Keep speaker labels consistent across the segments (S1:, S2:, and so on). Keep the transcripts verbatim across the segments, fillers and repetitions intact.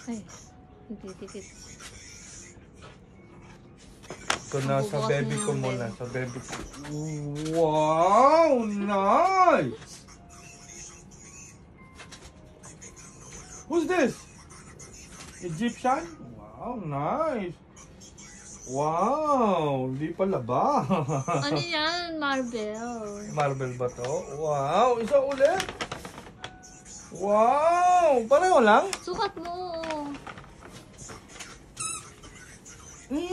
S1: Ay, nagtitikit.
S2: So, nasa baby ko muna. Sa baby ko. Wow! Nice! Who's this? Egyptian? Wow, nice! Wow! Hindi pala ba?
S1: Ano yan? Marble.
S2: Marble ba to? Wow! Isa ulit! Wow! Pareho lang?
S1: Sukat mo.
S2: Hmm?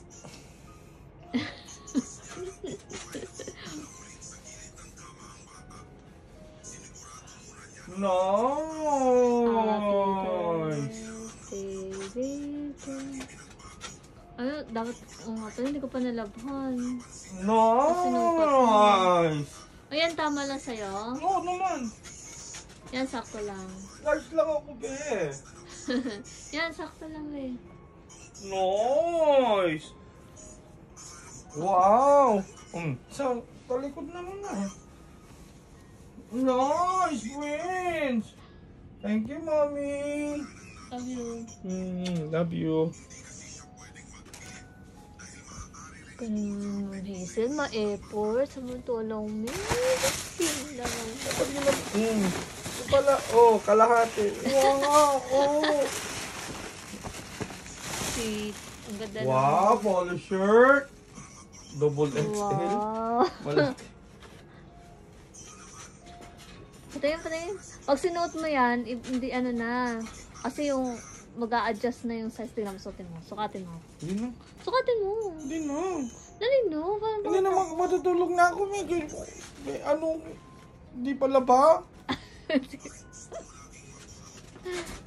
S2: Nice!
S1: Ano, dapat, oh nga pala, hindi ko pa nalabhan.
S2: Nice!
S1: Ayan, tama lang sa'yo.
S2: Oo naman.
S1: Yan, sakto lang.
S2: Large lang ako, be.
S1: Yan, sakto lang eh.
S2: Nice! Wow! Um, sa talikod naman na. Nice, Prince! Thank you, Mommy!
S1: Love you.
S2: Mm, love you.
S1: Ganun, Hazel, ma-effort. Samantulong mo. Sila lang.
S2: Dapat yun lang. Mm. Ito pala, oh, kalahati. Wow! Oh!
S1: Sweet. Ang ganda
S2: Wow,
S1: naman.
S2: polo shirt. Double X L.
S1: Wow.
S2: Malaki.
S1: Patayin, patayin. Pag sinuot mo yan, hindi ano na. Kasi yung mag-a-adjust na yung size. Tingnan mo, suotin mo. Sukatin mo.
S2: Hindi na.
S1: Sukatin mo.
S2: Hindi na.
S1: Dali no. Parang
S2: Hindi na, mag- matutulog na ako. May, may ano, hindi pala ba?